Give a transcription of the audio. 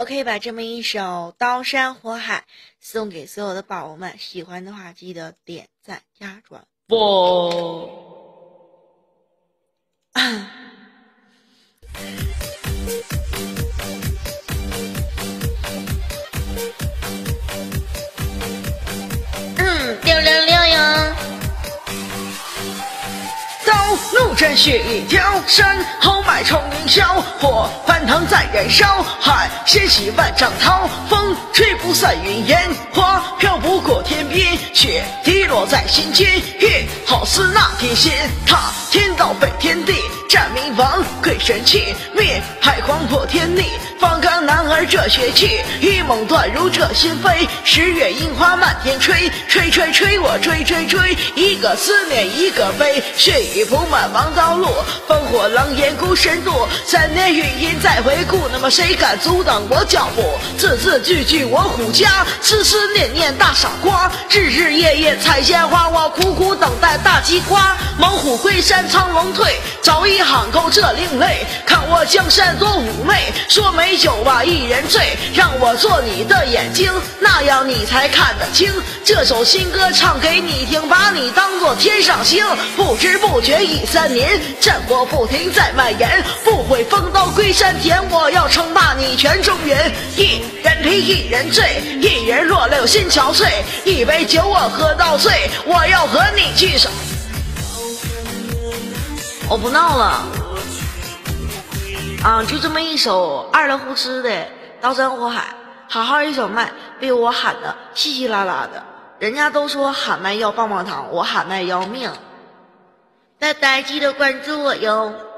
OK， 把这么一首《刀山火海》送给所有的宝宝们，喜欢的话记得点赞加转播。666呀！ 道路沾血一条，山后脉冲云霄，火翻腾在燃烧，海掀起万丈涛，风吹不散云烟，花飘不过天边，雪滴落在心间，月好似那天仙，踏天道飞天地，战冥王归神器，灭海皇破天地，方刚男儿这血气，一梦断如这心扉，10月樱花漫天吹，吹吹吹我追追追，一个思念一个悲，血雨铺满王道路，烽火狼烟孤身渡，3年余音再回顾，那么谁敢阻挡我脚步？字字句句我虎家，思思念念大傻瓜，日日夜夜采鲜花，我苦苦等待大鸡瓜。猛虎归山苍龙退，早已喊够这另类，看我江山多妩媚，说美酒吧一人醉，让我做你的眼睛，那样你才看得清。这首新歌唱给你听，把你当作天上星，不知不觉已3年，战火不停在蔓延，不悔风刀归山田，我要称霸你全中原。一人啤一人醉，一人落泪心憔悴，一杯酒我喝到醉，我要和你聚首。 我不闹了啊！就这么一首二了胡吃的《刀山火海》，好好一首麦，被我喊的稀稀拉拉的。人家都说喊麦要棒棒糖，我喊麦要命。呆呆记得关注我哟。